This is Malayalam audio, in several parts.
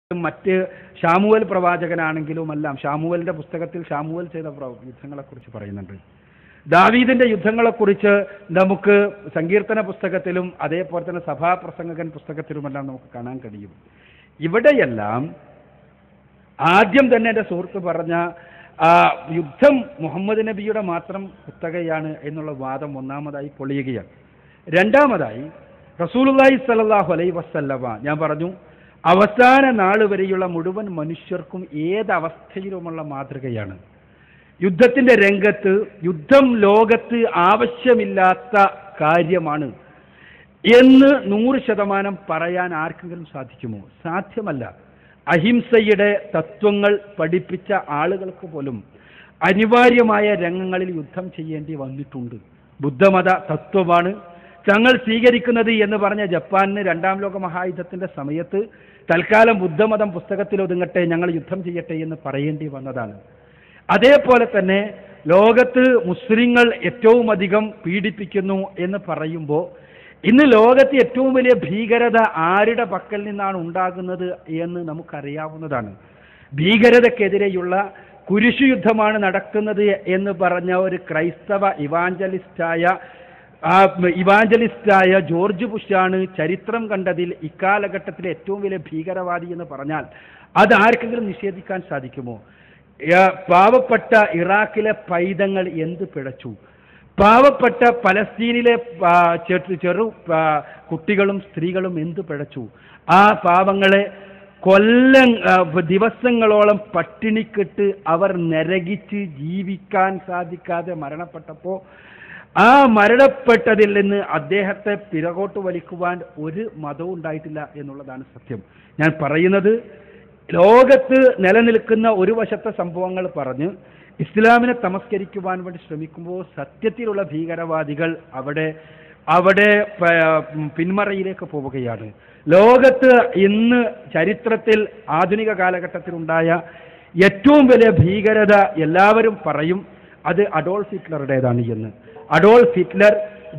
മറ്റ് ശാമുവേൽ പ്രവാചകനാണെങ്കിലും എല്ലാം ശാമുവേലിന്റെ പുസ്തകത്തിൽ ശാമുവേൽ ചെയ്ത യുദ്ധങ്ങളെക്കുറിച്ച് പറയുന്നുണ്ട്. ദാവീദിന്റെ യുദ്ധങ്ങളെക്കുറിച്ച് നമുക്ക് സങ്കീർത്തന പുസ്തകത്തിലും അതേപോലെ തന്നെ സഭാപ്രസംഗകൻ പുസ്തകത്തിലുമെല്ലാം നമുക്ക് കാണാൻ കഴിയും. ഇവിടെയെല്ലാം ആദ്യം തന്നെ എൻ്റെ സുഹൃത്ത് പറഞ്ഞ യുദ്ധം മുഹമ്മദ് നബിയുടെ മാത്രം കുത്തകയാണ് എന്നുള്ള വാദം ഒന്നാമതായി പൊളിയുകയാണ്. രണ്ടാമതായി റസൂലുള്ളാഹി സ്വല്ലല്ലാഹു അലൈഹി വസല്ലമ ഞാൻ പറഞ്ഞു അവസാന നാൾ വരെയുള്ള മുഴുവൻ മനുഷ്യർക്കും ഏതവസ്ഥയിലുമുള്ള മാതൃകയാണ്. യുദ്ധത്തിന്റെ രംഗത്ത് യുദ്ധം ലോകത്ത് ആവശ്യമില്ലാത്ത കാര്യമാണ് എന്ന് 100% പറയാൻ ആർക്കെങ്കിലും സാധിക്കുമോ? സാധ്യമല്ല. അഹിംസയുടെ തത്വങ്ങൾ പഠിപ്പിച്ച ആളുകൾക്ക് പോലും അനിവാര്യമായ രംഗങ്ങളിൽ യുദ്ധം ചെയ്യേണ്ടി വന്നിട്ടുണ്ട്. ബുദ്ധമത തത്വമാണ് തങ്ങൾ സ്വീകരിക്കുന്നത് എന്ന് പറഞ്ഞ ജപ്പാനിന് 2ാം ലോക മഹായുദ്ധത്തിന്റെ സമയത്ത് തൽക്കാലം ബുദ്ധമതം പുസ്തകത്തിൽ ഒതുങ്ങട്ടെ, ഞങ്ങൾ യുദ്ധം ചെയ്യട്ടെ എന്ന് പറയേണ്ടി വന്നതാണ്. അതേപോലെ തന്നെ ലോകത്ത് മുസ്ലിങ്ങൾ ഏറ്റവും അധികം പീഡിപ്പിക്കുന്നു എന്ന് പറയുമ്പോൾ ഇന്ന് ലോകത്ത് ഏറ്റവും വലിയ ഭീകരത ആരുടെ പക്കൽ നിന്നാണ് ഉണ്ടാകുന്നത് എന്ന് നമുക്കറിയാവുന്നതാണ്. ഭീകരതക്കെതിരെയുള്ള കുരിശുയുദ്ധമാണ് നടക്കുന്നത് എന്ന് പറഞ്ഞ ഒരു ക്രൈസ്തവ ഇവാഞ്ചലിസ്റ്റായ ജോർജ് ബുഷാണ് ചരിത്രം കണ്ടതിൽ ഇക്കാലഘട്ടത്തിലെ ഏറ്റവും വലിയ ഭീകരവാദി എന്ന് പറഞ്ഞാൽ അത് ആർക്കെങ്കിലും നിഷേധിക്കാൻ സാധിക്കുമോ? പാവപ്പെട്ട ഇറാഖിലെ പൈതങ്ങൾ എന്ത് പിഴച്ചു, പാവപ്പെട്ട പലസ്തീനിലെ ചെറു കുട്ടികളും സ്ത്രീകളും എന്ത് പിഴച്ചു, ആ പാവങ്ങളെ ദിവസങ്ങളോളം പട്ടിണിക്കിട്ട് അവർ നരകിച്ച് ജീവിക്കാൻ സാധിക്കാതെ മരണപ്പെട്ടപ്പോൾ ആ മരണപ്പെട്ടതിൽ നിന്ന് അദ്ദേഹത്തെ പിറകോട്ട് വലിക്കുവാൻ ഒരു മതവും ഉണ്ടായിട്ടില്ല എന്നുള്ളതാണ് സത്യം. ഞാൻ പറയുന്നത് ലോകത്ത് നിലനിൽക്കുന്ന ഒരു വശത്തെ സംഭവങ്ങൾ പറഞ്ഞ് ഇസ്ലാമിനെ തമസ്കരിക്കുവാൻ വേണ്ടി ശ്രമിക്കുമ്പോൾ സത്യത്തിലുള്ള ഭീകരവാദികൾ അവിടെ പിന്മറയിലേക്ക് പോവുകയാണ്. ലോകത്ത് ഇന്ന് ചരിത്രത്തിൽ ആധുനിക കാലഘട്ടത്തിലുണ്ടായ ഏറ്റവും വലിയ ഭീകരത എല്ലാവരും പറയും അത് അഡോൾഫ് ഹിറ്റ്ലറുടേതാണ് എന്ന്. അഡോൾഫ് ഹിറ്റ്ലർ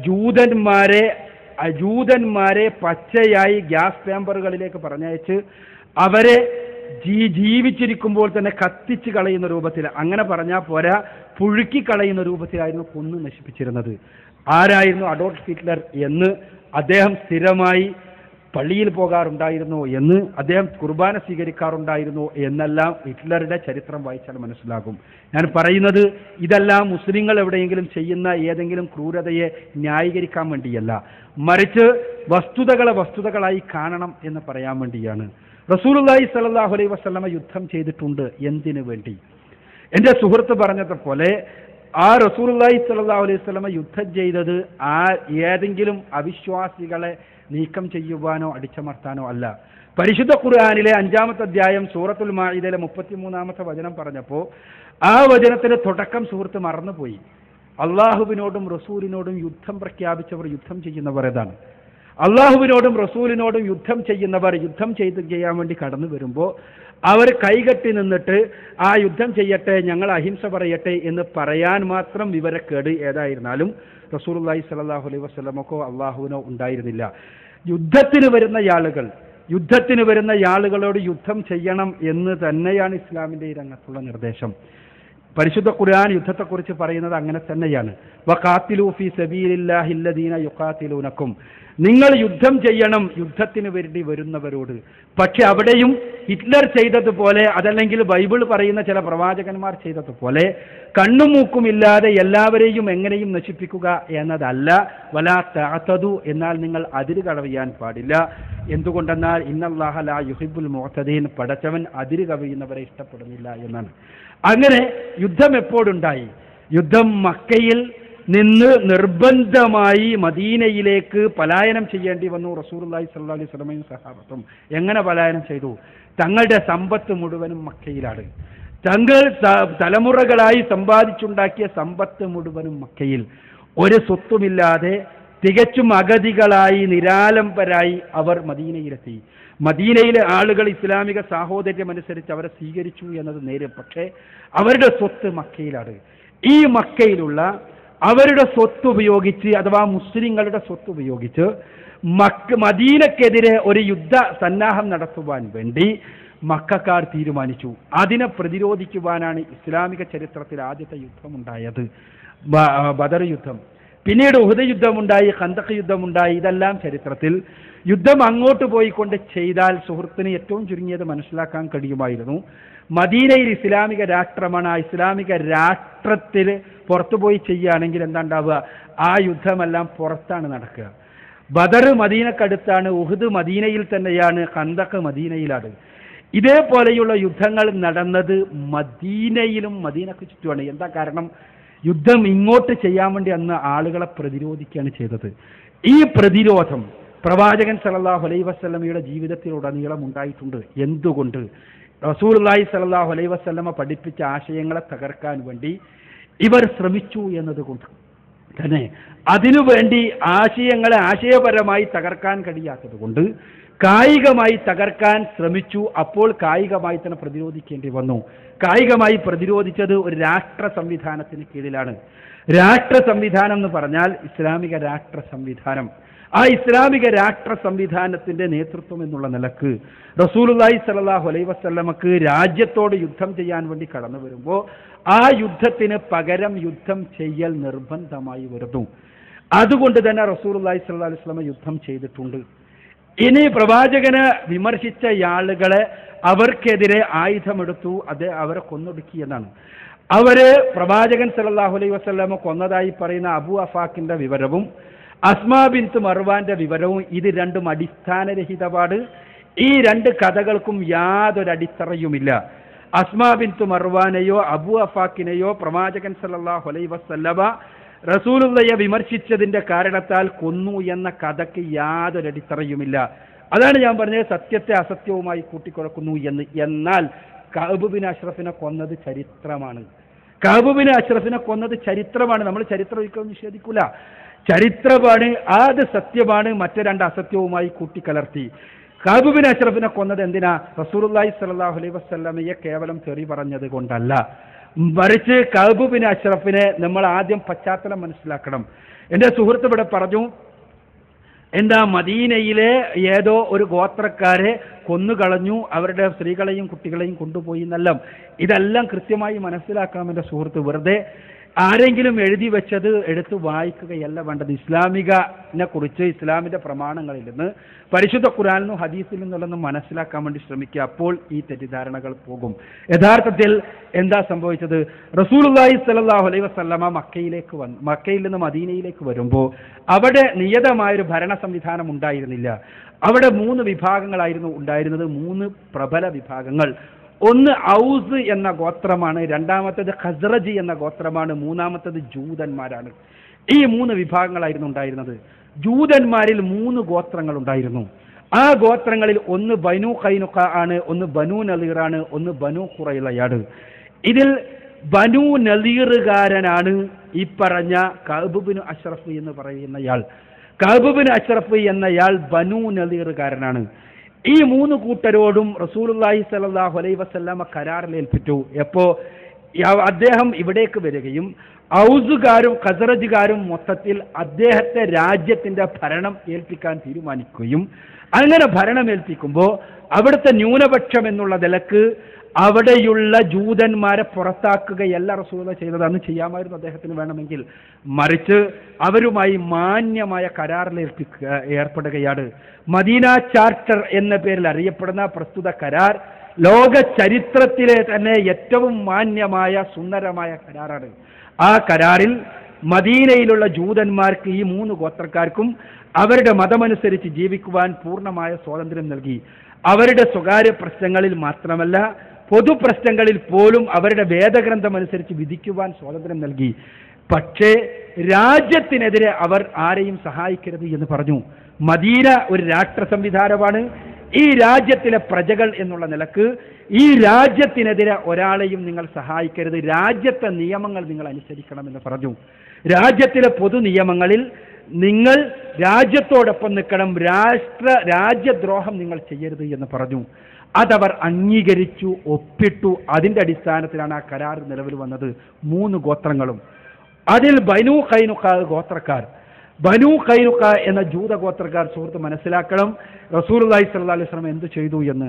ജൂതന്മാരെ പച്ചയായി ഗ്യാസ് ചേമ്പറുകളിലേക്ക് പറഞ്ഞയച്ച് അവരെ ജീവിച്ചിരിക്കുമ്പോൾ തന്നെ കത്തിച്ച് കളയുന്ന രൂപത്തിൽ, അങ്ങനെ പറഞ്ഞാൽ പോരാ, പുഴുക്കി കളയുന്ന രൂപത്തിലായിരുന്നു കൊന്നു നശിപ്പിച്ചിരുന്നത്. ആരായിരുന്നു അഡോൾഫ് ഹിറ്റ്ലർ എന്ന് അദ്ദേഹം സ്ഥിരമായി പള്ളിയിൽ പോകാറുണ്ടായിരുന്നു എന്ന്, അദ്ദേഹം കുർബാന സ്വീകരിക്കാറുണ്ടായിരുന്നു എന്നെല്ലാം ഹിറ്റ്ലറുടെ ചരിത്രം വായിച്ചാൽ മനസ്സിലാകും. ഞാൻ പറയുന്നത് ഇതെല്ലാം മുസ്ലിങ്ങൾ എവിടെയെങ്കിലും ചെയ്യുന്ന ഏതെങ്കിലും ക്രൂരതയെ ന്യായീകരിക്കാൻ വേണ്ടിയല്ല, മറിച്ച് വസ്തുതകളായി കാണണം എന്ന് പറയാൻ വേണ്ടിയാണ്. റസൂലുള്ളാഹി സ്വല്ലല്ലാഹു അലൈഹി വസല്ലമ യുദ്ധം ചെയ്തിട്ടുണ്ട്. എന്തിനു വേണ്ടി? എൻ്റെ സുഹൃത്ത് പറഞ്ഞതുപോലെ ആ റസൂലുള്ളാഹി സ്വല്ലല്ലാഹു അലൈഹി വസല്ലമ യുദ്ധം ചെയ്തത് ഏതെങ്കിലും അവിശ്വാസികളെ നീക്കം ചെയ്യുവാനോ അടിച്ചമർത്താനോ അല്ല. പരിശുദ്ധ ഖുർആനിലെ 5-ാമത്തെ അധ്യായം സൂറത്തുൽ മാഇദയിലെ 33-ാമത്തെ വചനം പറഞ്ഞപ്പോൾ ആ വചനത്തിന്റെ തുടക്കം സുഹൃത്ത് മറന്നുപോയി. അള്ളാഹുവിനോടും റസൂലിനോടും യുദ്ധം പ്രഖ്യാപിച്ചവർ യുദ്ധം ചെയ്യുന്നവർ ഏതാണ്? അള്ളാഹുവിനോടും റസൂലിനോടും യുദ്ധം ചെയ്യുന്നവർ യുദ്ധം ചെയ്യാൻ വേണ്ടി കടന്നു വരുമ്പോൾ അവർ കൈകെട്ടി നിന്നിട്ട് ആ യുദ്ധം ചെയ്യട്ടെ, ഞങ്ങൾ അഹിംസ പറയട്ടെ എന്ന് പറയാൻ മാത്രം വിവരക്കേട് ഏതായിരുന്നാലും റസൂലുള്ളാഹി സ്വല്ലല്ലാഹു അലൈഹി വസല്ലമക്കോ അള്ളാഹുവിനോ ഉണ്ടായിരുന്നില്ല. യുദ്ധത്തിന് വരുന്ന ആളുകളോട് യുദ്ധം ചെയ്യണം എന്ന് തന്നെയാണ് ഇസ്ലാമിന്റെ ഈ രംഗത്തുള്ള നിർദ്ദേശം. പരിശുദ്ധ ഖുർആൻ യുദ്ധത്തെക്കുറിച്ച് പറയുന്നത് അങ്ങനെ തന്നെയാണ്. വഖാതിലൂ ഫീ സബീലില്ലാഹി അല്ലദീന യുഖാതിലൂനക്കും, നിങ്ങൾ യുദ്ധം ചെയ്യണം യുദ്ധത്തിന് വേണ്ടി വരുന്നവരോട്. പക്ഷെ അവിടെയും ഹിറ്റ്ലർ ചെയ്തതുപോലെ, അതല്ലെങ്കിൽ ബൈബിൾ പറയുന്ന ചില പ്രവാചകന്മാർ ചെയ്തതുപോലെ കണ്ണും മൂക്കുമില്ലാതെ എല്ലാവരെയും എങ്ങനെയും നശിപ്പിക്കുക എന്നതല്ല. വലാ തഅതദു, എന്നാൽ നിങ്ങൾ അതിര് കവിയാൻ പാടില്ല. എന്തുകൊണ്ടെന്നാൽ ഇന്നല്ലാഹ ലാ യുഹിബ്ബുൽ മുഅ്തദീൻ, പടച്ചവൻ അതിര് കവിയുന്നവരെ ഇഷ്ടപ്പെടുന്നില്ല എന്നാണ്. അങ്ങനെ യുദ്ധം എപ്പോഴുണ്ടായി? യുദ്ധം മക്കയിൽ നിന്ന് നിർബന്ധമായി മദീനയിലേക്ക് പലായനം ചെയ്യേണ്ടി വന്നു റസൂലുള്ളാഹി സ്വല്ലല്ലാഹു അലൈഹി വസല്ലമയും സഹാബത്തും. എങ്ങനെ പലായനം ചെയ്തു? തങ്ങളുടെ സമ്പത്ത് മുഴുവനും മക്കയിലാണ്. തങ്ങൾ തലമുറകളായി സമ്പാദിച്ചുണ്ടാക്കിയ സമ്പത്ത് മുഴുവനും മക്കയിൽ. ഒരു സ്വത്തുമില്ലാതെ തികച്ചും അഗതികളായി നിരാലംബരായി അവർ മദീനയിലെത്തി. മദീനയിലെ ആളുകൾ ഇസ്ലാമിക സാഹോദര്യമനുസരിച്ച് അവരെ സ്വീകരിച്ചു എന്നത് നേരെ. പക്ഷേ അവരുടെ സ്വത്ത് മക്കയിലാണ്. ഈ മക്കയിലുള്ള അവരുടെ സ്വത്ത് ഉപയോഗിച്ച്, അഥവാ മുസ്ലിങ്ങളുടെ സ്വത്ത് ഉപയോഗിച്ച് മദീനക്കെതിരെ ഒരു യുദ്ധ സന്നാഹം നടത്തുവാൻ വേണ്ടി മക്കക്കാർ തീരുമാനിച്ചു. അതിനെ പ്രതിരോധിക്കുവാനാണ് ഇസ്ലാമിക ചരിത്രത്തിൽ ആദ്യത്തെ യുദ്ധമുണ്ടായത്, ബദർ യുദ്ധം. പിന്നീട് ഉഹദ് യുദ്ധമുണ്ടായി, ഖന്തഖ് യുദ്ധമുണ്ടായി. ഇതെല്ലാം ചരിത്രത്തിൽ. യുദ്ധം അങ്ങോട്ട് പോയിക്കൊണ്ട് ചെയ്താൽ സുഹൃത്തിന് ഏറ്റവും ചുരുങ്ങിയത് മനസ്സിലാക്കാൻ കഴിയുമായിരുന്നു, മദീനയിൽ ഇസ്ലാമിക രാഷ്ട്രമാണ്. ആ ഇസ്ലാമിക രാഷ്ട്രത്തിൽ പുറത്തുപോയി ചെയ്യുകയാണെങ്കിൽ എന്താ ഉണ്ടാവുക? ആ യുദ്ധമെല്ലാം പുറത്താണ് നടക്കുക. ബദർ മദീനക്കടുത്താണ്, ഉഹദ് മദീനയിൽ തന്നെയാണ്, ഖന്തഖ് മദീനയിലാണ്. ഇതേപോലെയുള്ള യുദ്ധങ്ങൾ നടന്നത് മദീനയിലും മദീനക്ക് ചുറ്റുമാണ്. എന്താ കാരണം? യുദ്ധം ഇങ്ങോട്ട് ചെയ്യാൻ വേണ്ടി അന്ന് ആളുകളെ പ്രതിരോധിക്കുകയാണ് ചെയ്തത്. ഈ പ്രതിരോധം പ്രവാചകൻ സല്ലല്ലാഹു അലൈഹി വസല്ലമയുടെ ജീവിതത്തിലുടനീളം ഉണ്ടായിട്ടുണ്ട്. എന്തുകൊണ്ട്? റസൂലുള്ളാഹി സല്ലല്ലാഹു അലൈഹി വസല്ലമ പഠിപ്പിച്ച ആശയങ്ങളെ തകർക്കാൻ വേണ്ടി ഇവർ ശ്രമിച്ചു എന്നതുകൊണ്ട് തന്നെ അതിനുവേണ്ടി ആശയങ്ങളെ ആശയപരമായി തകർക്കാൻ കഴിയാത്തത് കൊണ്ട് കായികമായി തകർക്കാൻ ശ്രമിച്ചു. അപ്പോൾ കായികമായി തന്നെ പ്രതിരോധിക്കേണ്ടി വന്നു. കായികമായി പ്രതിരോധിച്ചത് ഒരു രാഷ്ട്ര സംവിധാനത്തിന് കീഴിലാണ്. രാഷ്ട്ര സംവിധാനം എന്ന് പറഞ്ഞാൽ ഇസ്ലാമിക രാഷ്ട്ര സംവിധാനം. ആ ഇസ്ലാമിക രാഷ്ട്ര സംവിധാനത്തിന്റെ നേതൃത്വം എന്നുള്ള നിലക്ക് റസൂലുള്ളാഹി സ്വല്ലല്ലാഹു അലൈഹി വസല്ലമക്ക് രാജ്യത്തോട് യുദ്ധം ചെയ്യാൻ വേണ്ടി കടന്നു വരുമ്പോൾ ആ യുദ്ധത്തിന് പകരം യുദ്ധം ചെയ്യൽ നിർബന്ധമായി വരുന്നു. അതുകൊണ്ട് തന്നെ റസൂലുള്ളാഹി സ്വല്ലല്ലാഹു അലൈഹി വസല്ലമ യുദ്ധം ചെയ്തിട്ടുണ്ട്. ഇനി പ്രവാചകനെ വിമർശിച്ച ആളുകളെ അവർക്കെതിരെ ആയുധമെടുത്തു, അത് അവരെ കൊന്നൊടുക്കി എന്നാണ്. അവര് പ്രവാചകൻ സല്ലല്ലാഹു അലൈഹി വസല്ലമ കൊന്നതായി പറയുന്ന അബൂ അഫാഖിന്റെ വിവരവും അസ്മാ ബിൻത്ത് മർവാന്റെ വിവരവും ഇത് രണ്ടും അടിസ്ഥാനരഹിതമാണ്. ഈ രണ്ട് കഥകൾക്കും യാതൊരു അടിത്തറയുമില്ല. അസ്മാ ബിൻത്ത് മർവാനെയോ അബൂ അഫാഖിനെയോ പ്രവാചകൻ സല്ലല്ലാഹു അലൈഹി വസല്ലമ റസൂലുള്ളാഹിയെ വിമർശിച്ചതിന്റെ കാരണത്താൽ കൊന്നു എന്ന കഥയ്ക്ക് യാതൊരു അടിത്തറയുമില്ല. അതാണ് ഞാൻ പറഞ്ഞത്, സത്യത്തെ അസത്യവുമായി കൂട്ടിക്കുഴക്കുന്നു എന്ന്. എന്നാൽ കഅബ് ബിൻ അഷ്റഫിനെ കൊന്നത് ചരിത്രമാണ്. കഅബ് ബിൻ അഷ്റഫിനെ കൊന്നത് ചരിത്രമാണ്. നമ്മൾ ചരിത്രം ഒരിക്കലും നിഷേധിക്കൂല, ചരിത്രമാണ്, അത് സത്യമാണ്. മറ്റു രണ്ട് അസത്യവുമായി കൂട്ടിക്കലർത്തി. കഅബ് ബിൻ അഷ്റഫിനെ കൊന്നത് എന്തിനാ? റസൂലുള്ളാഹി സ്വല്ലല്ലാഹു അലൈഹി വസല്ലമയെ കേവലം തെറി പറഞ്ഞത് കൊണ്ടല്ല, മറിച്ച് കഅബ് ബിൻ അഷ്റഫിനെ നമ്മൾ ആദ്യം പശ്ചാത്തലം മനസ്സിലാക്കണം. എൻ്റെ സുഹൃത്ത് ഇവിടെ പറഞ്ഞു, എന്താ മദീനയിലെ ഏതോ ഒരു ഗോത്രക്കാരെ കൊന്നുകളഞ്ഞു, അവരുടെ സ്ത്രീകളെയും കുട്ടികളെയും കൊണ്ടുപോയി എന്നെല്ലാം. ഇതെല്ലാം കൃത്യമായി മനസ്സിലാക്കണം എൻ്റെ സുഹൃത്ത്. വെറുതെ ആരെങ്കിലും എഴുതി വെച്ചത് എടുത്ത് വായിക്കുകയല്ല വേണ്ടത്. ഇസ്ലാമികനെ കുറിച്ച് ഇസ്ലാമിന്റെ പ്രമാണങ്ങളിൽ നിന്ന്, പരിശുദ്ധ ഖുർആനിൽ നിന്നും ഹദീസിൽ നിന്നുള്ളതും മനസ്സിലാക്കാൻ വേണ്ടി ശ്രമിക്കുക. അപ്പോൾ ഈ തെറ്റിദ്ധാരണകൾ പോകും. യഥാർത്ഥത്തിൽ എന്താ സംഭവിച്ചത്? റസൂലുള്ളാഹി സ്വല്ലല്ലാഹു അലൈഹി വസല്ലമ മക്കയിൽ നിന്ന് മദീനയിലേക്ക് വരുമ്പോൾ അവിടെ നിയതമായൊരു ഭരണ സംവിധാനം ഉണ്ടായിരുന്നില്ല. അവിടെ 3 വിഭാഗങ്ങളായിരുന്നു ഉണ്ടായിരുന്നത്, 3 പ്രബല വിഭാഗങ്ങൾ. ഒന്ന് ഔസ് എന്ന ഗോത്രമാണ്, രണ്ടാമത്തേത് ഖസ്റജ് എന്ന ഗോത്രമാണ്, മൂന്നാമത്തേത് ജൂതന്മാരാണ്. ഈ 3 വിഭാഗങ്ങളായിരുന്നു ഉണ്ടായിരുന്നത്. ജൂതന്മാരിൽ 3 ഗോത്രങ്ങൾ ഉണ്ടായിരുന്നു. ആ ഗോത്രങ്ങളിൽ ഒന്ന് ബനു ഖൈനുഖ ആണ്, ഒന്ന് ബനു നളീറാണ്, ഒന്ന് ബനു ഖുറൈളയാണ്. ഇതിൽ ബനു നളീറുകാരനാണ് ഈ പറഞ്ഞ കഅബ് ബിൻ അഷ്റഫ് എന്ന് പറയുന്നയാൾ. കഅബ് ബിൻ അഷ്റഫ് എന്നയാൾ ബനു നളീറുകാരനാണ്. ഈ 3 കൂട്ടരോടും റസൂലുള്ളാഹി സ്വല്ലല്ലാഹു അലൈഹി വസല്ലമ കരാറിലേൽപ്പിച്ചു. എപ്പോ അദ്ദേഹം ഇവിടേക്ക് വരികയും ഔസുകാരും ഖസ്റജുകാരും മൊത്തത്തിൽ അദ്ദേഹത്തെ രാജ്യത്തിന്റെ ഭരണം ഏൽപ്പിക്കാൻ തീരുമാനിക്കുകയും, അങ്ങനെ ഭരണം ഏൽപ്പിക്കുമ്പോൾ അവിടുത്തെ ന്യൂനപക്ഷം എന്നുള്ള നിലക്ക് അവിടെയുള്ള ജൂതന്മാരെ പുറത്താക്കുകയല്ല റസൂലുള്ളാഹി ചെയ്തത്. അന്ന് ചെയ്യാമായിരുന്നു അദ്ദേഹത്തിന് വേണമെങ്കിൽ. മറിച്ച് അവരുമായി മാന്യമായ കരാറിൽ ഏർപ്പെടുകയാണ്. മദീന ചാർട്ടർ എന്ന പേരിൽ അറിയപ്പെടുന്ന പ്രസ്തുത കരാർ ലോക ചരിത്രത്തിലെ തന്നെ ഏറ്റവും മാന്യമായ സുന്ദരമായ കരാറാണ്. ആ കരാറിൽ മദീനയിലുള്ള ജൂതന്മാർക്ക്, ഈ 3 ഗോത്രക്കാർക്കും അവരുടെ മതമനുസരിച്ച് ജീവിക്കുവാൻ പൂർണ്ണമായ സ്വാതന്ത്ര്യം നൽകി. അവരുടെ സ്വകാര്യ പ്രശ്നങ്ങളിൽ മാത്രമല്ല, പൊതുപ്രശ്നങ്ങളിൽ പോലും അവരുടെ വേദഗ്രന്ഥം അനുസരിച്ച് വിധിക്കുവാൻ സ്വാതന്ത്ര്യം നൽകി. പക്ഷേ രാജ്യത്തിനെതിരെ അവർ ആരെയും സഹായിക്കരുത് എന്ന് പറഞ്ഞു. മദീന ഒരു രാഷ്ട്ര സംവിധാനമാണ്. ഈ രാജ്യത്തിലെ പ്രജകൾ എന്നുള്ള നിലക്ക് ഈ രാജ്യത്തിനെതിരെ ഒരാളെയും നിങ്ങൾ സഹായിക്കരുത്, രാജ്യത്തെ നിയമങ്ങൾ നിങ്ങൾ അനുസരിക്കണമെന്ന് പറഞ്ഞു. രാജ്യത്തിലെ പൊതു നിയമങ്ങളിൽ നിങ്ങൾ രാജ്യത്തോടൊപ്പം നിൽക്കണം, രാജ്യദ്രോഹം നിങ്ങൾ ചെയ്യരുത് എന്ന് പറഞ്ഞു. അതവർ അംഗീകരിച്ചു, ഒപ്പിട്ടു. അതിന്റെ അടിസ്ഥാനത്തിലാണ് ആ കരാർ നിലവിൽ വന്നത്. 3 ഗോത്രങ്ങളും. അതിൽ ബനു ഖൈനുഖ ഗോത്രക്കാർ, ബനു ഖൈനുഖ എന്ന ജൂത ഗോത്രക്കാർ, സുഹൃത്ത് മനസ്സിലാക്കണം റസൂലുള്ളാഹി സ്വല്ലല്ലാഹു അലൈഹി വസല്ലം എന്ത് ചെയ്തു എന്ന്.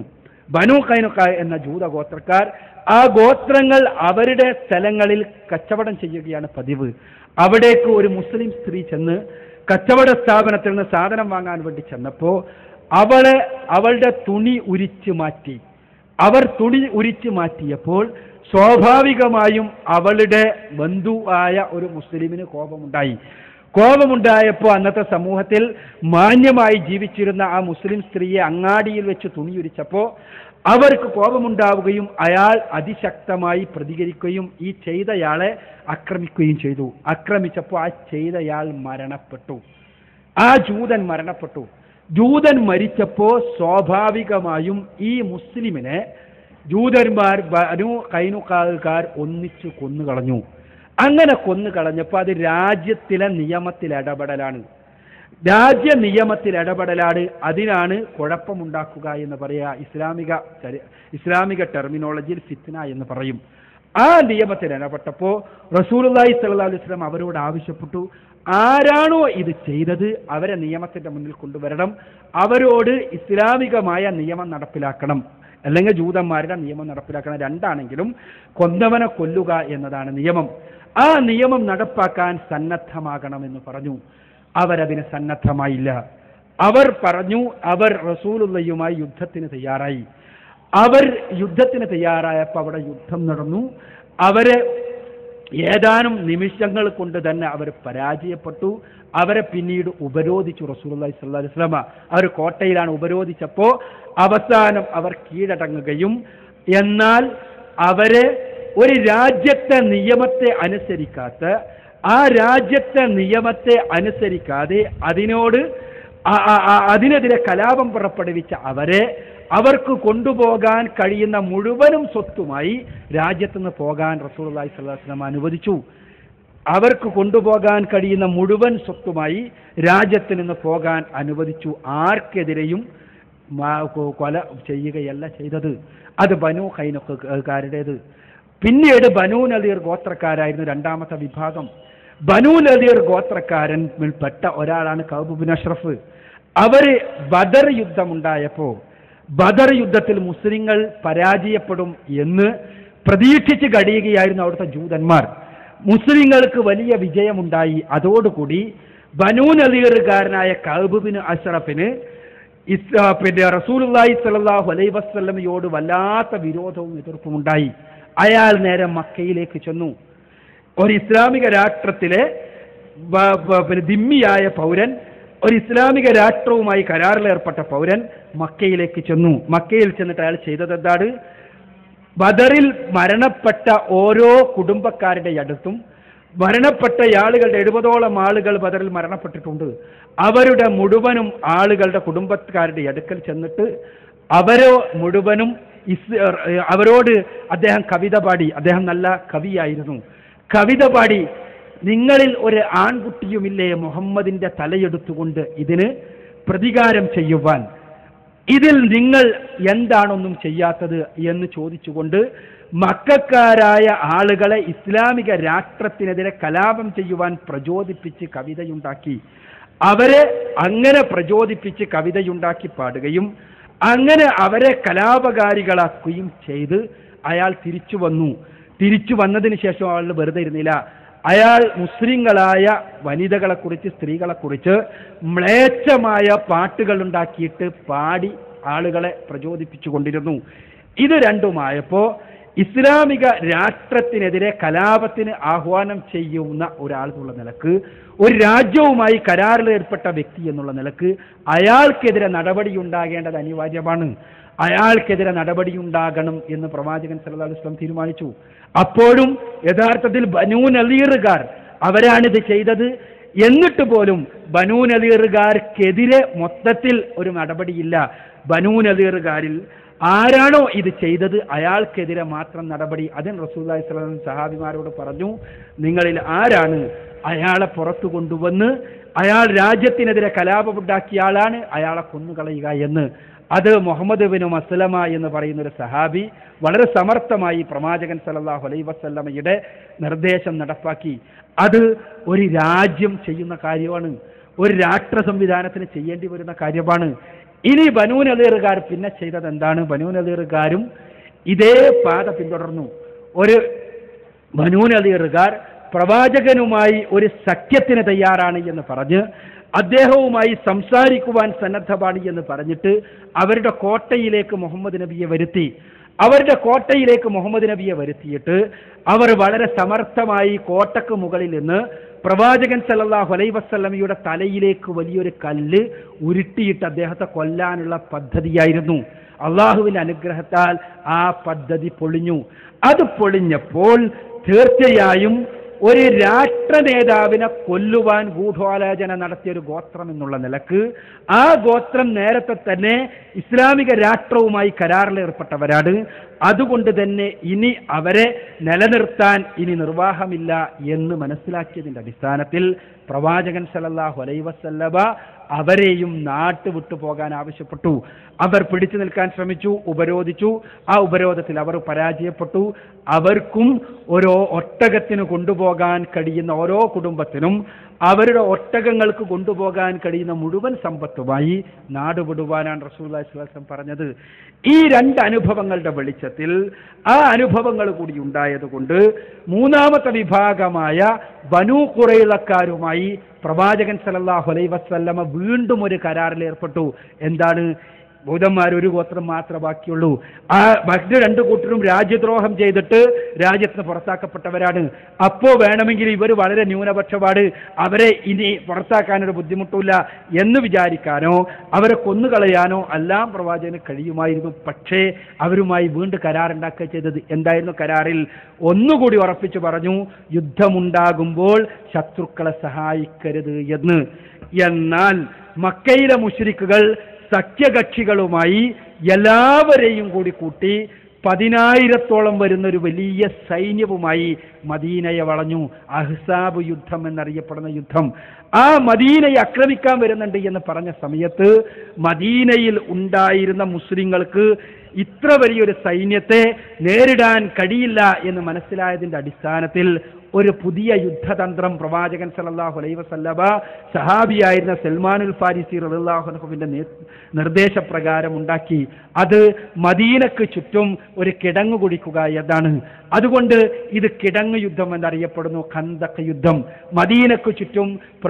ബനു ഖൈനുഖ എന്ന ജൂത ഗോത്രക്കാർ. ആ ഗോത്രങ്ങൾ അവരുടെ സ്ഥലങ്ങളിൽ കച്ചവടം ചെയ്യുകയാണ് പതിവ്. അവിടേക്ക് ഒരു മുസ്ലിം സ്ത്രീ ചെന്ന് കച്ചവട സ്ഥാപനത്തിൽ നിന്ന് സാധനം വാങ്ങാൻ വേണ്ടി ചെന്നപ്പോൾ അവളുടെ തുണി ഉരിച്ചു മാറ്റി. അവർ തുണി ഉരിച്ചു മാറ്റിയപ്പോൾ സ്വാഭാവികമായും അവളുടെ ബന്ധുവായ ഒരു മുസ്ലിമിന് കോപമുണ്ടായപ്പോൾ അന്നത്തെ സമൂഹത്തിൽ മാന്യമായി ജീവിച്ചിരുന്ന ആ മുസ്ലിം സ്ത്രീയെ അങ്ങാടിയിൽ വെച്ച് തുണിയുരിച്ചപ്പോൾ അവർക്ക് കോപമുണ്ടാവുകയും അയാൾ അതിശക്തമായി പ്രതികരിക്കുകയും ഈ ചെയ്തയാളെ ആക്രമിക്കുകയും ചെയ്തു. ആക്രമിച്ചപ്പോൾ ആ ചെയ്തയാൾ മരണപ്പെട്ടു. ആ ജൂതൻ മരണപ്പെട്ടു. ജൂതൻ മരിച്ചപ്പോൾ സ്വാഭാവികമായും ഈ മുസ്ലിമിനെ ജൂതന്മാർ ബനു ഖൈനുഖാർ ഒന്നിച്ചു കൊന്നുകളഞ്ഞു. അങ്ങനെ കൊന്നുകളഞ്ഞപ്പോൾ അത് രാജ്യത്തിലെ നിയമത്തിൽ ഇടപെടലാണ്. രാജ്യ നിയമത്തിൽ ഇടപെടലാണ്. അതിനാണ് കുഴപ്പമുണ്ടാക്കുക എന്ന് പറയുക. ഇസ്ലാമിക ടെർമിനോളജിയിൽ ഫിത്ന എന്ന് പറയും. ആ നിയമത്തിൽ ഇടപെട്ടപ്പോൾ റസൂലുള്ളാഹി സ്വല്ലല്ലാഹു അലൈഹി വസല്ലം അവരോട് ആവശ്യപ്പെട്ടു, ആരാണോ ഇത് ചെയ്തത് അവരെ നിയമത്തിന്റെ മുന്നിൽ കൊണ്ടുവരണം, അവരോട് ഇസ്ലാമികമായ നിയമം നടപ്പിലാക്കണം, അല്ലെങ്കിൽ ജൂതന്മാരുടെ നിയമം നടപ്പിലാക്കണം. രണ്ടാണെങ്കിലും കൊന്നവനെ കൊല്ലുക എന്നതാണ് നിയമം. ആ നിയമം നടപ്പാക്കാൻ സന്നദ്ധമാകണമെന്ന് പറഞ്ഞു. അവരതിന് സന്നദ്ധമായില്ല. അവർ പറഞ്ഞു അവർ റസൂലുള്ളാഹിയുമായി യുദ്ധത്തിന് തയ്യാറായി. അവർ യുദ്ധത്തിന് തയ്യാറായപ്പോൾ അവിടെ യുദ്ധം നടന്നു. അവരെ ഏതാനും നിമിഷങ്ങൾ കൊണ്ട് തന്നെ അവർ പരാജയപ്പെട്ടു. അവരെ പിന്നീട് ഉപരോധിച്ചു റസൂലുള്ളാഹി സ്വല്ലല്ലാഹു അലൈഹി വസല്ലം. അവർ കോട്ടയിലാണ് ഉപരോധിച്ചപ്പോൾ അവസാനം അവർ കീഴടങ്ങുകയും എന്നാൽ അവരെ ഒരു രാജ്യത്തെ നിയമത്തെ അനുസരിക്കാത്ത, ആ രാജ്യത്തെ നിയമത്തെ അനുസരിക്കാതെ അതിനെതിരെ കലാപം പുറപ്പെടുവിച്ച അവർക്ക് കൊണ്ടുപോകാൻ കഴിയുന്ന മുഴുവനും സ്വത്തുമായി രാജ്യത്തുനിന്ന് പോകാൻ റസൂലുള്ളാഹി സ്വല്ലല്ലാഹു അലൈഹി വസല്ലം അനുവദിച്ചു. അവർക്ക് കൊണ്ടുപോകാൻ കഴിയുന്ന മുഴുവൻ സ്വത്തുമായി രാജ്യത്ത് നിന്ന് പോകാൻ അനുവദിച്ചു. ആർക്കെതിരെയും കൊല ചെയ്യുകയല്ല ചെയ്തത്. അത് ബനു ഖൈനുഖാരുടേത്. പിന്നീട് ബനു നദീർ ഗോത്രക്കാരായിരുന്നു രണ്ടാമത്തെ വിഭാഗം. ബനു നദീർ ഗോത്രക്കാരനിൽപ്പെട്ട ഒരാളാണ് കഅബ് ബിൻ അഷ്റഫ്. അവര് ബദർ യുദ്ധമുണ്ടായപ്പോൾ ബദർ യുദ്ധത്തിൽ മുസ്ലിങ്ങൾ പരാജയപ്പെടും എന്ന് പ്രതീക്ഷിച്ച് കഴിയുകയായിരുന്നു അവിടുത്തെ ജൂതന്മാർ. മുസ്ലിങ്ങൾക്ക് വലിയ വിജയമുണ്ടായി. അതോടുകൂടി ബനു നദീറുകാരനായ കഅബ് ബിൻ അഷ്റഫിന് റസൂലുള്ളാഹി സ്വല്ലല്ലാഹു അലൈഹി വസല്ലമയോട് വല്ലാത്ത വിരോധവും എതിർപ്പും ഉണ്ടായി. അയാൾ നേരെ മക്കയിലേക്ക് ചെന്നു. ഒരു ഇസ്ലാമിക രാഷ്ട്രത്തിലെ ദിമ്മിയായ പൗരൻ, ഒരു ഇസ്ലാമിക രാഷ്ട്രവുമായി കരാറിലേർപ്പെട്ട പൗരൻ മക്കയിലേക്ക് ചെന്നു. മക്കയിൽ ചെന്നിട്ട് അയാൾ ചെയ്തത് എന്താണ്? ബദറിൽ മരണപ്പെട്ട ഓരോ കുടുംബക്കാരുടെ അടുത്തും മരണപ്പെട്ട ആളുകളുടെ 70ഓളം ആളുകൾ ബദറിൽ മരണപ്പെട്ടിട്ടുണ്ട്. അവരുടെ മുഴുവനും ആളുകളുടെ കുടുംബക്കാരുടെ അടുക്കൽ ചെന്നിട്ട് അവരോട് അദ്ദേഹം കവിത പാടി. അദ്ദേഹം നല്ല കവിയായിരുന്നു. കവിത പാടി, നിങ്ങളിൽ ഒരു ആൺകുട്ടിയുമില്ലേ മുഹമ്മദിന്റെ തലയെടുത്തുകൊണ്ട് ഇതിന് പ്രതികാരം ചെയ്യുവാൻ? ഇതിൽ നിങ്ങൾ എന്താണൊന്നും ചെയ്യാത്തത് എന്ന് ചോദിച്ചുകൊണ്ട് മക്കക്കാരായ ആളുകളെ ഇസ്ലാമിക രാഷ്ട്രത്തിനെതിരെ കലാപം ചെയ്യുവാൻ പ്രചോദിപ്പിച്ച് കവിതയുണ്ടാക്കി. അവരെ അങ്ങനെ പ്രചോദിപ്പിച്ച് കവിതയുണ്ടാക്കി പാടുകയും അങ്ങനെ അവരെ കലാപകാരികളാക്കുകയും ചെയ്ത് അയാൾ തിരിച്ചു വന്നു. തിരിച്ചു വന്നതിന് ശേഷം അയാൾ വെറുതെ ഇരുന്നില്ല. അയാൾ മുസ്ലിങ്ങളായ വനിതകളെക്കുറിച്ച്, സ്ത്രീകളെക്കുറിച്ച് മ്ലേച്ഛമായ പാട്ടുകൾ ഉണ്ടാക്കിയിട്ട് പാടി ആളുകളെ പ്രചോദിപ്പിച്ചു കൊണ്ടിരുന്നു. ഇത് രണ്ടുമായപ്പോൾ ഇസ്ലാമിക രാഷ്ട്രത്തിനെതിരെ കലാപത്തിന് ആഹ്വാനം ചെയ്യുന്ന ഒരാൾ എന്നുള്ള നിലക്ക്, ഒരു രാജ്യവുമായി കരാറിൽ ഏർപ്പെട്ട വ്യക്തി എന്നുള്ള നിലക്ക് അയാൾക്കെതിരെ നടപടിയുണ്ടാകേണ്ടത് അനിവാര്യമാണ്. അയാൾക്കെതിരെ നടപടിയുണ്ടാകണം എന്ന് പ്രവാചകൻ സല്ലല്ലാഹു അലൈഹി വസല്ലം തീരുമാനിച്ചു. അപ്പോഴും യഥാർത്ഥത്തിൽ ബനൂ നളീറുകാർ അവരാണിത് ചെയ്തത്. എന്നിട്ട് പോലും ബനൂ നളീറുകാർക്കെതിരെ മൊത്തത്തിൽ ഒരു നടപടിയില്ല. ബനൂ നളീറുകാരിൽ ആരാണോ ഇത് ചെയ്തത് അയാൾക്കെതിരെ മാത്രം നടപടി. അതിന് റസൂലുള്ളാഹി സ്വല്ലല്ലാഹു അലൈഹി വസല്ലം സഹാബിമാരോട് പറഞ്ഞു, നിങ്ങളിൽ ആരാണ് അയാളെ പുറത്തു കൊണ്ടുവന്ന് അയാൾ രാജ്യത്തിനെതിരെ കലാപമുണ്ടാക്കിയ ആളാണ്, അയാളെ കൊന്നുകളയുക എന്ന്. അത് മുഹമ്മദ് ബിൻ മസ്ലമ എന്ന് പറയുന്ന ഒരു സഹാബി വളരെ സമർത്ഥമായി പ്രവാചകൻ സല്ലല്ലാഹു അലൈഹി വസല്ലമയുടെ നിർദ്ദേശം നടപ്പാക്കി. അത് ഒരു രാജ്യം ചെയ്യുന്ന കാര്യമാണ്, ഒരു രാഷ്ട്ര സംവിധാനത്തിന് ചെയ്യേണ്ടി വരുന്ന കാര്യമാണ്. ഇനി ബനൂ നദീറുകാർ പിന്നെ ചെയ്തത് എന്താണ്? ബനൂ നദീറുകാരും ഇതേ പാത പിന്തുടർന്നു. ഒരു ബനൂ നദീറുകാർ പ്രവാചകനുമായി ഒരു സഖ്യത്തിന് തയ്യാറാണ് എന്ന് പറഞ്ഞ് അദ്ദേഹവുമായി സംസാരിക്കുവാൻ സന്നദ്ധമാണ് എന്ന് പറഞ്ഞിട്ട് അവരുടെ കോട്ടയിലേക്ക് മുഹമ്മദ് നബിയെ വരുത്തി. അവരുടെ കോട്ടയിലേക്ക് മുഹമ്മദ് നബിയെ വരുത്തിയിട്ട് അവർ വളരെ സമർത്ഥമായി കോട്ടക്ക് മുകളിൽ നിന്ന് പ്രവാചകൻ സല്ലല്ലാഹു അലൈഹി വസല്ലമയുടെ തലയിലേക്ക് വലിയൊരു കല്ല് ഉരുട്ടിയിട്ട് അദ്ദേഹത്തെ കൊല്ലാനുള്ള പദ്ധതിയായിരുന്നു. അള്ളാഹുവിന്റെ അനുഗ്രഹത്താൽ ആ പദ്ധതി പൊളിഞ്ഞു. അത് പൊളിഞ്ഞപ്പോൾ തീർച്ചയായും ഒരു രാഷ്ട്ര നേതാവിനെ കൊല്ലുവാൻ ഗൂഢാലോചന നടത്തിയൊരു ഗോത്രം എന്നുള്ള നിലക്ക് ആ ഗോത്രം നേരത്തെ തന്നെ ഇസ്ലാമിക രാഷ്ട്രവുമായി കരാറിലേർപ്പെട്ടവരാണ്. അതുകൊണ്ട് തന്നെ ഇനി അവരെ നിലനിർത്താൻ ഇനി നിർവാഹമില്ല എന്ന് മനസ്സിലാക്കിയതിൻ്റെ അടിസ്ഥാനത്തിൽ പ്രവാചകൻ സല്ലല്ലാഹു അലൈഹി വസല്ലമ അവരെയും നാട്ടു വിട്ടു പോകാൻ ആവശ്യപ്പെട്ടു. അവർ പിടിച്ചു നിൽക്കാൻ ശ്രമിച്ചു, ഉപരോധിച്ചു. ആ ഉപരോധത്തിൽ അവർ പരാജയപ്പെട്ടു. അവർക്കും ഓരോ ഒട്ടകത്തിന് കൊണ്ടുപോകാൻ കഴിയുന്ന ഓരോ കുടുംബത്തിനും അവരുടെ ഒട്ടകങ്ങൾക്ക് കൊണ്ടുപോകാൻ കഴിയുന്ന മുഴുവൻ സമ്പത്തുമായി നാടുവിടുവാനാണ് റസൂലുള്ളാഹി സ്വല്ലല്ലാഹു അലൈഹി വസല്ലം പറഞ്ഞത്. ഈ രണ്ട് അനുഭവങ്ങളുടെ വെളിച്ചത്തിൽ ആ അനുഭവങ്ങൾ കൂടി ഉണ്ടായതുകൊണ്ട് മൂന്നാമത്തെ വിഭാഗമായ ബനൂ ഖുറൈളക്കാരുമായി പ്രവാചകൻ സല്ലല്ലാഹു അലൈഹി വസല്ലമ വീണ്ടും ഒരു കരാറിൽ ഏർപ്പെട്ടു. എന്താണ്? ബൗദ്ധന്മാർ ഒരു ഗോത്രം മാത്രമേ ബാക്കിയുള്ളൂ. ആ മറ്റ് രണ്ടു കൂട്ടരും രാജ്യദ്രോഹം ചെയ്തിട്ട് രാജ്യത്തിന് പുറത്താക്കപ്പെട്ടവരാണ്. അപ്പോൾ വേണമെങ്കിൽ ഇവർ വളരെ ന്യൂനപക്ഷപാട്, അവരെ ഇനി പുറത്താക്കാനൊരു ബുദ്ധിമുട്ടില്ല എന്ന് വിചാരിക്കാനോ അവരെ കൊന്നുകളയാനോ എല്ലാം പ്രവാചകന് കഴിയുമായിരുന്നു. പക്ഷേ അവരുമായി വീണ്ടും കരാറുണ്ടാക്കുക ചെയ്തത്. എന്തായിരുന്നു കരാറിൽ? ഒന്നുകൂടി ഉറപ്പിച്ചു പറഞ്ഞു, യുദ്ധമുണ്ടാകുമ്പോൾ ശത്രുക്കളെ സഹായിക്കരുത് എന്ന്. എന്നാൽ മക്കയിലെ മുശ്രിക്കുകൾ സഖ്യകക്ഷികളുമായി എല്ലാവരെയും കൂടി കൂട്ടി 10,000-ഓളം വരുന്നൊരു വലിയ സൈന്യവുമായി മദീനയെ വളഞ്ഞു. അഹ്സാബ് യുദ്ധം എന്നറിയപ്പെടുന്ന യുദ്ധം. ആ മദീനയെ ആക്രമിക്കാൻ വരുന്നുണ്ട് എന്ന് പറഞ്ഞ സമയത്ത് മദീനയിൽ ഉണ്ടായിരുന്ന മുസ്ലിങ്ങൾക്ക് ഇത്ര വലിയൊരു സൈന്യത്തെ നേരിടാൻ കഴിയില്ല എന്ന് മനസ്സിലായതിൻ്റെ അടിസ്ഥാനത്തിൽ ഒരു പുതിയ യുദ്ധതന്ത്രം പ്രവാചകൻ സല്ലല്ലാഹു അലൈഹി വസല്ലമ സഹാബിയായിരുന്ന സൽമാനുൽ ഫാരിസി റളിയല്ലാഹു അൻഹുവിന്റെ നിർദ്ദേശപ്രകാരം ഉണ്ടാക്കി. അത് മദീനക്ക് ചുറ്റും ഒരു കിടങ്ങ് കുടിക്കുക എന്നതാണ്. അതുകൊണ്ട് ഇത് കിടങ്ങ് യുദ്ധം എന്നറിയപ്പെടുന്നു, ഖന്തഖ് യുദ്ധം. മദീനക്ക് ചുറ്റും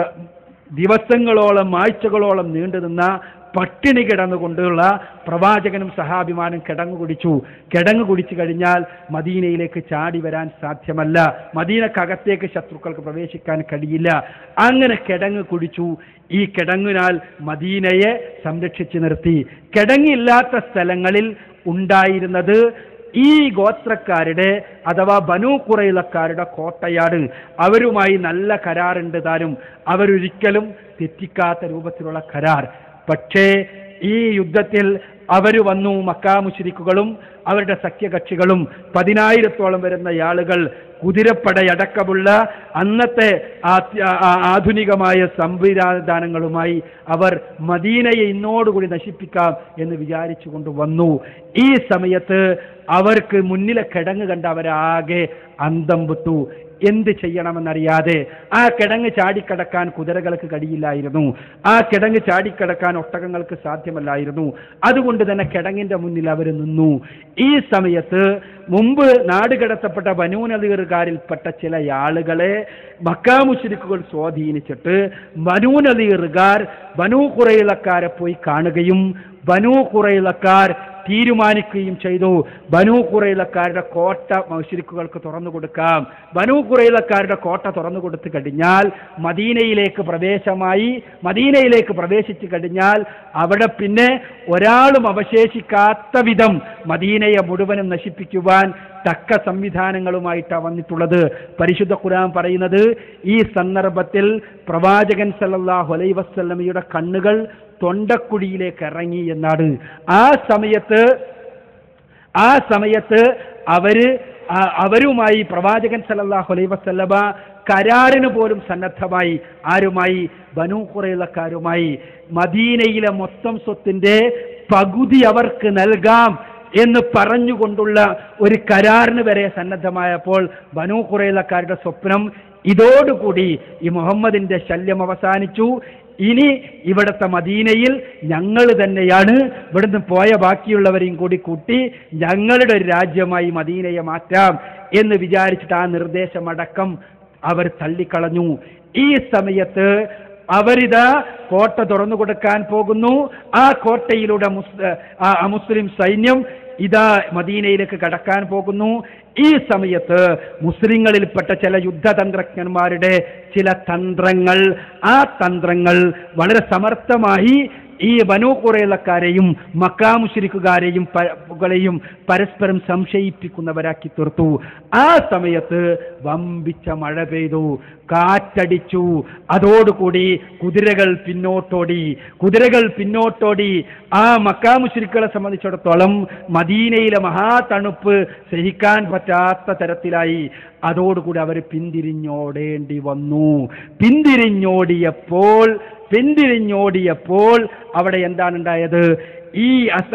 ദിവസങ്ങളോളം ആഴ്ചകളോളം നീണ്ടുനിന്ന പട്ടിണി കിടന്നുകൊണ്ടുള്ള പ്രവാചകനും സഹാബിമാനും കിടങ്ങു കുടിച്ചു. കിടങ്ങു കുടിച്ചു കഴിഞ്ഞാൽ മദീനയിലേക്ക് ചാടി വരാൻ സാധ്യമല്ല, മദീനക്കകത്തേക്ക് ശത്രുക്കൾക്ക് പ്രവേശിക്കാൻ കഴിയില്ല. അങ്ങനെ കിടങ്ങ് കുടിച്ചു. ഈ കിടങ്ങിനാൽ മദീനയെ സംരക്ഷിച്ചു നിർത്തി. കിടങ്ങില്ലാത്ത സ്ഥലങ്ങളിൽ ഉണ്ടായിരുന്നത് ഈ ഗോത്രക്കാരുടെ അഥവാ ബനൂ ഖുറൈളക്കാരുടെ കോട്ടയാണ്. അവരുമായി നല്ല കരാറുണ്ട് താനും, അവരൊരിക്കലും തെറ്റിക്കാത്ത രൂപത്തിലുള്ള കരാർ. പക്ഷേ ഈ യുദ്ധത്തിൽ അവർ വന്നു, മക്കാ മുശ്രിക്കുകളും അവരുടെ സഖ്യകക്ഷികളും 10,000-ഓളം വരുന്ന ആളുകൾ കുതിരപ്പടയടക്കമുള്ള അന്നത്തെ ആധുനികമായ സംവിധാനങ്ങളുമായി അവർ മദീനയെ ഇന്നോടുകൂടി നശിപ്പിക്കാം എന്ന് വിചാരിച്ചു കൊണ്ട് വന്നു. ഈ സമയത്ത് അവർക്ക് മുന്നിലെ കിടങ്ങ് കണ്ട് അവരാകെ അന്തം വിട്ടു. എന്ത് ചെയ്യണമെന്നറിയാതെ ആ കിടങ്ങ് ചാടിക്കടക്കാൻ കുതിരകൾക്ക് കഴിയില്ലായിരുന്നു, ആ കിടങ്ങ് ചാടിക്കടക്കാൻ ഒട്ടകങ്ങൾക്ക് സാധ്യമല്ലായിരുന്നു. അതുകൊണ്ട് തന്നെ കിടങ്ങിന്റെ മുന്നിൽ അവർ നിന്നു. ഈ സമയത്ത് മുമ്പ് നാടുകടത്തപ്പെട്ട ബനൂ നദീറുകാരിൽപ്പെട്ട ചില ആളുകളെ മക്കാ മുശ്രിക്കുകൾ സ്വാധീനിച്ചിട്ട് ബനൂ നദീറുകാർ ബനൂ ഖുറൈളക്കാരെ പോയി കാണുകയും ബനൂ ഖുറൈളക്കാർ തീരുമാനിക്കുകയും ചെയ്തു, ബനൂ ഖുറൈളക്കാരുടെ കോട്ട മുശ്രിക്കുകൾക്ക് തുറന്നു കൊടുക്കാം. ബനൂ ഖുറൈളക്കാരുടെ കോട്ട തുറന്നു കൊടുത്തു കഴിഞ്ഞാൽ മദീനയിലേക്ക് പ്രവേശിച്ചു കഴിഞ്ഞാൽ അവിടെ പിന്നെ ഒരാളും അവശേഷിക്കാത്ത വിധം മദീനയെ മുഴുവനും നശിപ്പിക്കുവാൻ തക്ക സംവിധാനങ്ങളുമായിട്ടാണ് വന്നിട്ടുള്ളത്. പരിശുദ്ധ ഖുർആൻ പറയുന്നത് ഈ സന്ദർഭത്തിൽ പ്രവാചകൻ സല്ലല്ലാഹു അലൈഹി വസല്ലമയുടെ കണ്ണുകൾ തൊണ്ടക്കുഴിയിലേക്ക് ഇറങ്ങി എന്നാണ്. ആ സമയത്ത് അവരുമായി പ്രവാചകൻ സല്ലല്ലാഹു അലൈഹി വസല്ലമ കരാറിന് പോലും സന്നദ്ധമായി. ആരുമായി? ബനൂ ഖുറൈളക്കാരുമായി. മദീനയിലെ മൊത്തം സ്വത്തിന്റെ പകുതി അവർക്ക് നൽകാം എന്ന് പറഞ്ഞുകൊണ്ടുള്ള ഒരു കരാറിന് വരെ സന്നദ്ധമായപ്പോൾ ബനൂ ഖുറൈളക്കാരുടെ സ്വപ്നം ഇതോടുകൂടി ഈ മുഹമ്മദിന്റെ ശല്യം അവസാനിച്ചു, ഇനി ഇവിടുത്തെ മദീനയിൽ ഞങ്ങൾ തന്നെയാണ് ഇവിടുന്ന് പോയ ബാക്കിയുള്ളവരെയും കൂടി കൂട്ടി ഞങ്ങളുടെ ഒരു രാജ്യമായി മദീനയെ മാറ്റാം എന്ന് വിചാരിച്ചിട്ട് ആ നിർദ്ദേശമടക്കം അവർ തള്ളിക്കളഞ്ഞു. ഈ സമയത്ത് അവരിതാ കോട്ട തുറന്നു കൊടുക്കാൻ പോകുന്നു. ആ കോട്ടയിലൂടെ മുസ്ലിം സൈന്യം ഇതാ മദീനയിലേക്ക് കടക്കാൻ പോകുന്നു. ഈ സമയത്ത് മുസ്ലിങ്ങളിൽപ്പെട്ട ചില യുദ്ധതന്ത്രജ്ഞന്മാരുടെ ചില തന്ത്രങ്ങൾ, ആ തന്ത്രങ്ങൾ വളരെ സമർത്ഥമായി ഈ ബനൂ ഖുറൈളക്കാരെയും മക്കാ മുശ്രിക്കുകാരെയും പരസ്പരം സംശയിപ്പിക്കുന്നവരാക്കി തീർത്തു. ആ സമയത്ത് വമ്പിച്ച മഴ പെയ്തു, കാറ്റടിച്ചു. അതോടുകൂടി കുതിരകൾ പിന്നോട്ടോടി. ആ മക്കാ മുശ്രിക്കുകളെ സംബന്ധിച്ചിടത്തോളം മദീനയിലെ മഹാതണുപ്പ് സഹിക്കാൻ പറ്റാത്ത തരത്തിലായി. അതോടുകൂടി അവർ പിന്തിരിഞ്ഞോടേണ്ടി വന്നു. പിന്തിരിഞ്ഞോടിയപ്പോൾ അവിടെ എന്താണ് ഉണ്ടായത്? ഈ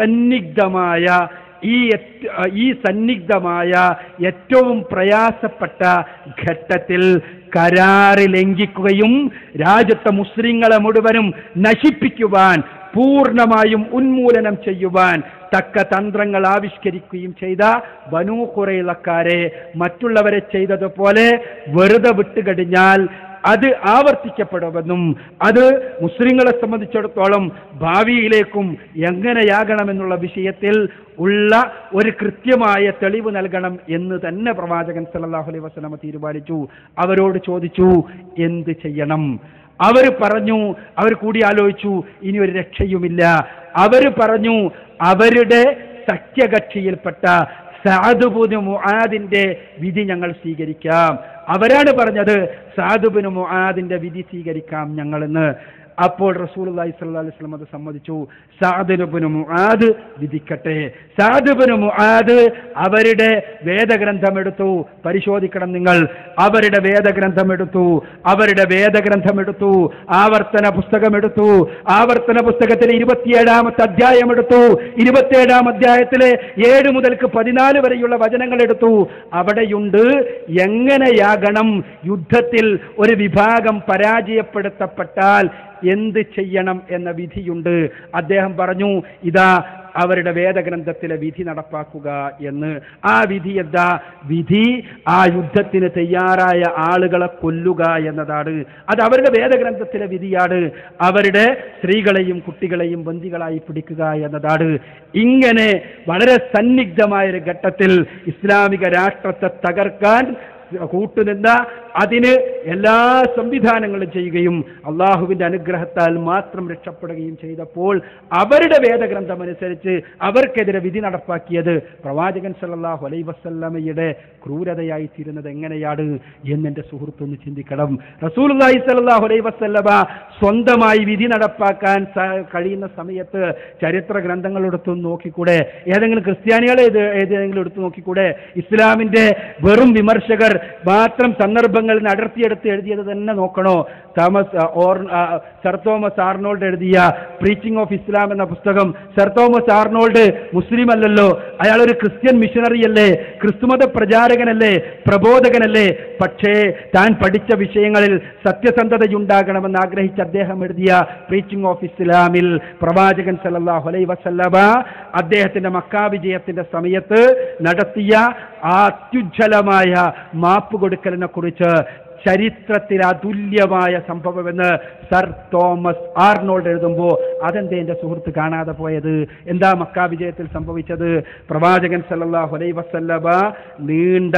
സന്നിഗ്ധമായ ഏറ്റവും പ്രയാസപ്പെട്ട ഘട്ടത്തിൽ കരാറ് ലംഘിക്കുകയും രാജ്യത്തെ മുസ്ലിങ്ങളെ മുഴുവനും നശിപ്പിക്കുവാൻ, പൂർണ്ണമായും ഉന്മൂലനം ചെയ്യുവാൻ തക്ക തന്ത്രങ്ങൾ ആവിഷ്കരിക്കുകയും ചെയ്ത ബനൂ ഖുറൈളക്കാരെ മറ്റുള്ളവരെ ചെയ്തതുപോലെ വെറുതെ വിട്ടുകഴിഞ്ഞാൽ അത് ആവർത്തിക്കപ്പെടുമെന്നും അത് മുസ്ലിങ്ങളെ സംബന്ധിച്ചിടത്തോളം ഭാവിയിലേക്കും എങ്ങനെയാകണമെന്നുള്ള വിഷയത്തിൽ ഉള്ള ഒരു കൃത്യമായ തെളിവ് നൽകണം എന്ന് തന്നെ പ്രവാചകൻ സല്ലല്ലാഹു അലൈഹി വസല്ലം തീരുമാനിച്ചു. അവരോട് ചോദിച്ചു, എന്ത് ചെയ്യണം? അവർ പറഞ്ഞു, അവർ കൂടി ആലോചിച്ചു, ഇനി ഒരു രക്ഷയുമില്ല. അവർ പറഞ്ഞു, അവരുടെ സഖ്യകക്ഷിയിൽപ്പെട്ട സഅദ് ഇബ്നു മുആദിന്റെ വിധി ഞങ്ങൾ സ്വീകരിക്കാം. അവരാണ് പറഞ്ഞത് സഅദ് ഇബ്നു മുആദിന്റെ വിധി സ്വീകരിക്കാം ഞങ്ങളെന്ന്. അപ്പോൾ റസൂലുള്ളാഹി സ്വല്ലല്ലാഹു അലൈഹി വസല്ലം അത് സമ്മതിച്ചു. സഅദ് ഇബ്നു മുആദ് വിധിക്കട്ടെ. സഅദ് ഇബ്നു മുആദ് അവരുടെ വേദഗ്രന്ഥം എടുത്തു. പരിശോധിക്കണം നിങ്ങൾ. അവരുടെ വേദഗ്രന്ഥം എടുത്തു. ആവർത്തന പുസ്തകം എടുത്തു. ആവർത്തന പുസ്തകത്തിലെ 27-ാമത്തെ അധ്യായം എടുത്തു. 27-ാം അധ്യായത്തിലെ 7 മുതൽ 14 വരെയുള്ള വചനങ്ങൾ എടുത്തു. അവിടെയുണ്ട് എങ്ങനെയാകണം യുദ്ധത്തിൽ ഒരു വിഭാഗം പരാജയപ്പെടുത്തപ്പെട്ടാൽ എന്ത് ചെയ്യണം എന്ന വിധിയുണ്ട്. അദ്ദേഹം പറഞ്ഞു, ഇതാ അവരുടെ വേദഗ്രന്ഥത്തിലെ വിധി നടപ്പാക്കുക എന്ന്. ആ വിധി എന്താ? വിധി ആ യുദ്ധത്തിന് തയ്യാറായ ആളുകളെ കൊല്ലുക എന്നതാണ്. അത് അവരുടെ വേദഗ്രന്ഥത്തിലെ വിധിയാണ്. അവരുടെ സ്ത്രീകളെയും കുട്ടികളെയും ബന്ദികളായി പിടിക്കുക എന്നതാണ്. ഇങ്ങനെ വളരെ സന്നിഗ്ധമായൊരു ഘട്ടത്തിൽ ഇസ്ലാമിക രാഷ്ട്രത്തെ തകർക്കാൻ കൂട്ടുനിന്ന, അതിന് എല്ലാ സംവിധാനങ്ങളും ചെയ്യുകയും അള്ളാഹുവിന്റെ അനുഗ്രഹത്താൽ മാത്രം രക്ഷപ്പെടുകയും ചെയ്തപ്പോൾ അവരുടെ വേദഗ്രന്ഥം അനുസരിച്ച് അവർക്കെതിരെ വിധി നടപ്പാക്കിയത് പ്രവാചകൻ സല്ലല്ലാഹു അലൈഹി വസല്ലമയുടെ ക്രൂരതയായി തീരുന്നത് എങ്ങനെയാണ് എന്നെന്റെ സുഹൃത്തൊന്ന് ചിന്തിക്കണം. റസൂലുള്ളാഹി സ്വല്ലല്ലാഹു അലൈഹി വസല്ലമ സ്വന്തമായി വിധി നടപ്പാക്കാൻ കഴിയുന്ന സമയത്ത് ചരിത്ര ഗ്രന്ഥങ്ങൾ എടുത്തു നോക്കിക്കൂടെ? ഏതെങ്കിലും ക്രിസ്ത്യാനികളെ ഏതെങ്കിലും എടുത്തു നോക്കിക്കൂടെ? ഇസ്ലാമിന്റെ വെറും വിമർശകർ മാത്രം സന്ദർഭങ്ങളിൽ നിന്ന് അടർത്തിയെടുത്ത് എഴുതിയത് തന്നെ നോക്കണോ? സർ തോമസ് ആർണോൾഡ് എഴുതിയ പ്രീച്ചിങ് ഓഫ് ഇസ്ലാം എന്ന പുസ്തകം. സർ തോമസ് ആർണോൾഡ് മുസ്ലിം അല്ലല്ലോ, അയാൾ ഒരു ക്രിസ്ത്യൻ മിഷണറി അല്ലേ, ക്രിസ്തുമത പ്രചാരകനല്ലേ, പ്രബോധകനല്ലേ. പക്ഷേ താൻ പഠിച്ച വിഷയങ്ങളിൽ സത്യസന്ധതയുണ്ടാകണമെന്ന് ആഗ്രഹിച്ച അദ്ദേഹം എഴുതിയ പ്രീച്ചിങ് ഓഫ് ഇസ്ലാമിൽ പ്രവാചകൻ സല്ലല്ലാഹു അലൈഹി വസല്ലമ അദ്ദേഹത്തിന്റെ മക്കാ വിജയത്തിന്റെ സമയത്ത് നടത്തിയ ആ അത്യുജ്വലമായ മാപ്പ് കൊടുക്കലിനെ കുറിച്ച് ചരിത്രത്തിൽ അതുല്യമായ സംഭവമെന്ന് സർ തോമസ് ആർണോൾഡ് എഴുതുമ്പോൾ അതെന്തേ എൻ്റെ സുഹൃത്ത് കാണാതെ പോയത്? എന്താ മക്കാ വിജയത്തിൽ സംഭവിച്ചത്? പ്രവാചകൻ സല്ലല്ലാഹു അലൈഹി വസല്ലമ നീണ്ട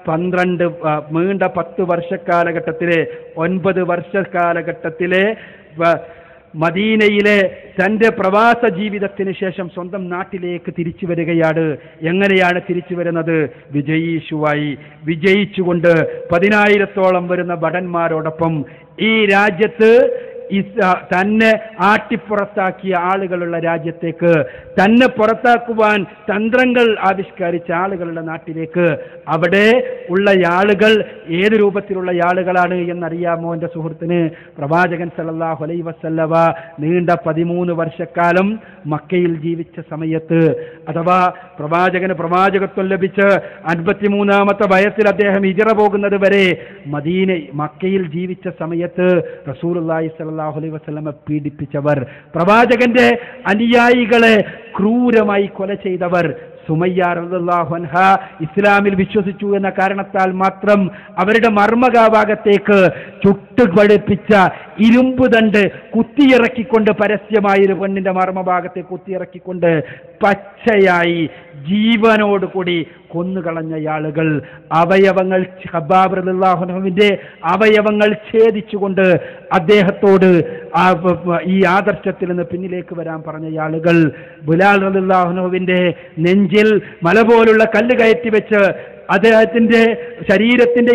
10 വർഷക്കാലഘട്ടത്തിലെ 9 വർഷക്കാലഘട്ടത്തിലെ മദീനയിലെ തൻ്റെ പ്രവാസ ജീവിതത്തിന് ശേഷം സ്വന്തം നാട്ടിലേക്ക് തിരിച്ചു വരികയാണ്. എങ്ങനെയാണ് തിരിച്ചു വരുന്നത്? വിജയിച്ചുകൊണ്ട് 10,000-ഓളം വരുന്ന ഭടന്മാരോടൊപ്പം ഈ രാജ്യത്ത് തന്നെ ആട്ടിപ്പുറത്താക്കിയ ആളുകളുള്ള രാജ്യത്തേക്ക്, തന്നെ പുറത്താക്കുവാൻ തന്ത്രങ്ങൾ ആവിഷ്കരിച്ച ആളുകളുടെ നാട്ടിലേക്ക്, അവിടെ ഉള്ള ആളുകൾ ഏത് രൂപത്തിലുള്ള ആളുകളാണ് എന്നറിയാമോ എൻ്റെ സുഹൃത്തിന്? പ്രവാചകൻ സല്ലല്ലാഹു അലൈഹി വസല്ലമ നീണ്ട 13 വർഷക്കാലം മക്കയിൽ ജീവിച്ച സമയത്ത് അഥവാ പ്രവാചകന് പ്രവാചകത്വം ലഭിച്ച് 53-ാമത്തെ വയസ്സിൽ അദ്ദേഹം ഹിജ്റ പോകുന്നത് വരെ മക്കയിൽ ജീവിച്ച സമയത്ത് റസൂലുള്ളാഹി സ്വല്ലല്ലാഹു അലൈഹി വസല്ലമ പീഡിപ്പിച്ചവർ, പ്രവാചകന്റെ അനുയായികളെ ക്രൂരമായി കൊല ചെയ്തവർ, സുമയ്യ റളിയല്ലാഹു അൻഹ ഇസ്ലാമിൽ വിശ്വസിച്ചു എന്ന കാരണത്താൽ മാത്രം അവരുടെ മർമ്മഭാഗത്തേക്ക് ചുട്ടുപഴുപ്പിച്ച ഇരുമ്പ് ദണ്ട് കുത്തിയിറക്കിക്കൊണ്ട്, പരസ്യമായൊരു പെണ്ണിന്റെ മർമ്മഭാഗത്തെ കുത്തിയിറക്കിക്കൊണ്ട് പച്ചയായി ജീവനോടുകൂടി കൊന്നുകളഞ്ഞ ആളുകൾ, അവയവങ്ങൾ ഖബ്ബാബ് റളിയല്ലാഹു അൻഹുവിന്റെ അവയവങ്ങൾ ഛേദിച്ചുകൊണ്ട് അദ്ദേഹത്തോട് ഈ ആദർശത്തിൽ നിന്ന് പിന്നിലേക്ക് വരാൻ പറഞ്ഞ ആളുകൾ, ബിലാൽ റളിയല്ലാഹു അൻഹുവിന്റെ നെഞ്ചിൽ മല പോലുള്ള കല്ല് കയറ്റി വെച്ച് അദ്ദേഹത്തിന്റെ ശരീരത്തിന്റെ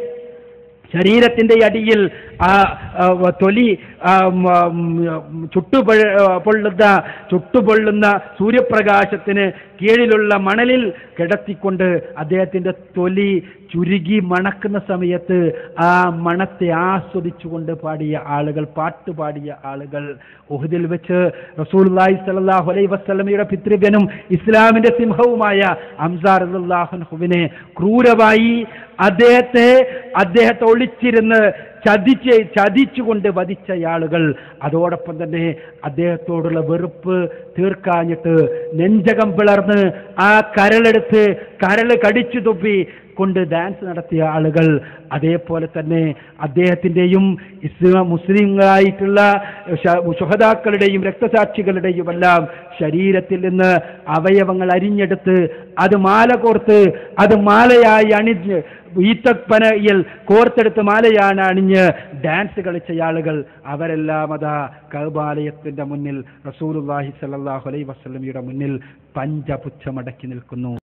അടിയിൽ ആ തൊലി ചുട്ടുപൊള്ളുന്ന സൂര്യപ്രകാശത്തിന് കീഴിലുള്ള മണലിൽ കിടത്തിക്കൊണ്ട് അദ്ദേഹത്തിന്റെ തൊലി ചുരുങ്ങി മണക്കുന്ന സമയത്ത് ആ മണത്തെ ആസ്വദിച്ചുകൊണ്ട് പാട്ടുപാടിയ ആളുകൾ, ഉഹദിൽ വെച്ച് റസൂലുള്ളാഹി സ്വല്ലല്ലാഹു അലൈഹി വസല്ലമയുടെ പിതൃവ്യനും ഇസ്ലാമിന്റെ സിംഹവുമായ ഹംസ റളിയല്ലാഹു അൻഹുവിനെ ക്രൂരമായി അദ്ദേഹത്തെ ഒളിച്ചിരുന്ന് ചതിച്ചുകൊണ്ട് വധിച്ച ആളുകൾ, അതോടൊപ്പം തന്നെ അദ്ദേഹത്തോടുള്ള വെറുപ്പ് തീർക്കാഞ്ഞിട്ട് നെഞ്ചകം പിളർന്ന് ആ കരൾ കടിച്ചു തുപ്പി കൊണ്ട് ഡാൻസ് നടത്തിയ ആളുകൾ, അതേപോലെ തന്നെ അദ്ദേഹത്തിൻ്റെയും മുസ്ലിങ്ങളായിട്ടുള്ള ശുഹദാക്കളുടെയും രക്തസാക്ഷികളുടെയും എല്ലാം ശരീരത്തിൽ നിന്ന് അവയവങ്ങൾ അരിഞ്ഞെടുത്ത് അത് മാല കോർത്ത് അത് മാലയായി അണിഞ്ഞ് ഈത്തപ്പനയിൽ കോർത്തെടുത്ത് മാലയാണ് അണിഞ്ഞ് ഡാൻസ് കളിച്ച ആളുകൾ, അവരെല്ലാം അതാ കഅബാലയത്തിന്റെ മുന്നിൽ റസൂലുള്ളാഹി സ്വല്ലല്ലാഹു അലൈഹി വസല്ലമയുടെ മുന്നിൽ പഞ്ചപുച്ഛമടക്കി നിൽക്കുന്നു.